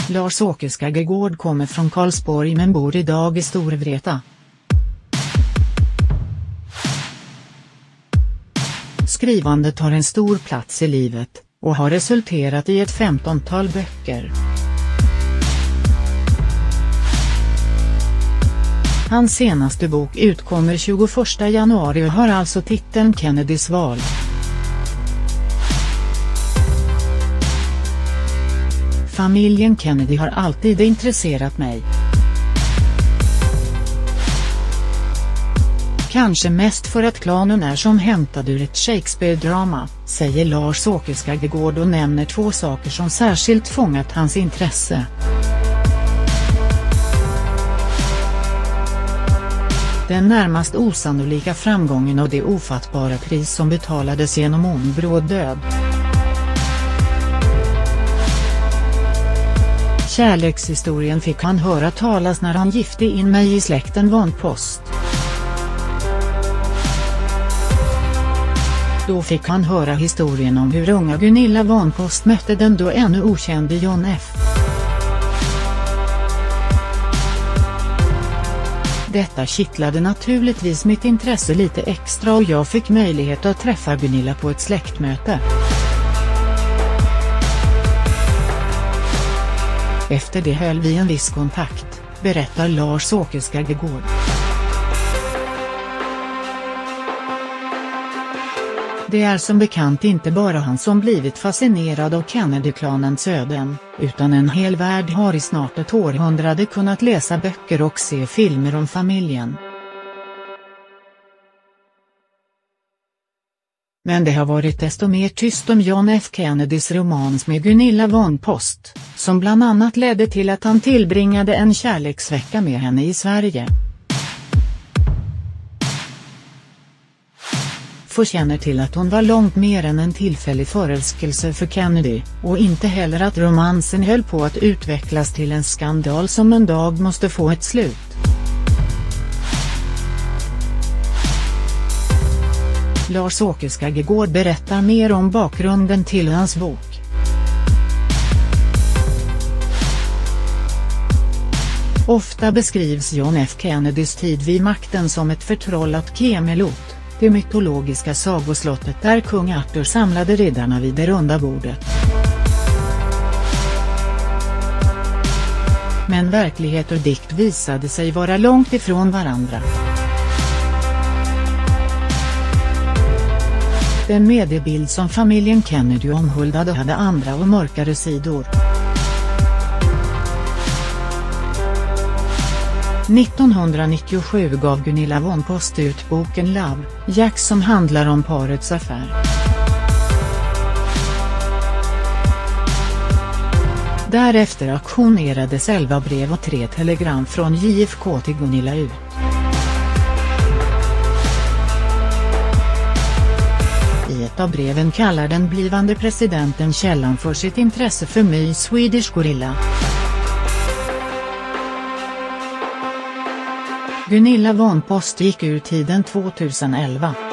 Lars-Åke Skaggegård kommer från Karlsborg men bor idag i Storvreta. Skrivandet har en stor plats i livet, och har resulterat i ett 15-tal böcker. Hans senaste bok utkommer 21 januari och har alltså titeln Kennedys val. Familjen Kennedy har alltid intresserat mig. Kanske mest för att klanen är som hämtad ur ett Shakespeare-drama, säger Lars-Åke Skaggegård och nämner 2 saker som särskilt fångat hans intresse. Den närmast osannolika framgången och det ofattbara pris som betalades genom ond död. Kärlekshistorien fick han höra talas när han gifte in mig i släkten Vanpost. Då fick han höra historien om hur unga Gunilla Vanpost mötte den då ännu okände John F. Detta kittlade naturligtvis mitt intresse lite extra och jag fick möjlighet att träffa Gunilla på ett släktmöte. Efter det höll vi en viss kontakt, berättar Lars-Åke Skaggegård. Det är som bekant inte bara han som blivit fascinerad av Kennedy-klanens öden, utan en hel värld har i snart ett århundrade kunnat läsa böcker och se filmer om familjen. Men det har varit desto mer tyst om John F. Kennedys romans med Gunilla Vanpost, som bland annat ledde till att han tillbringade en kärleksvecka med henne i Sverige. Få känner till att hon var långt mer än en tillfällig förälskelse för Kennedy, och inte heller att romansen höll på att utvecklas till en skandal som en dag måste få ett slut. Lars-Åke Skaggegård berättar mer om bakgrunden till hans bok. Ofta beskrivs John F. Kennedys tid vid makten som ett förtrollat Camelot, det mytologiska sagoslottet där kung Arthur samlade riddarna vid det runda bordet. Men verklighet och dikt visade sig vara långt ifrån varandra. Den mediebild som familjen Kennedy omhuldade hade andra och mörkare sidor. 1997 gav Gunilla Vanpost ut boken Love, Jack som handlar om parets affär. Därefter auktionerades 11 brev och 3 telegram från JFK till Gunilla ut. I ett av breven kallar den blivande presidenten källan för sitt intresse för My Swedish Gorilla. Gunilla Vanpost gick ur tiden 2011.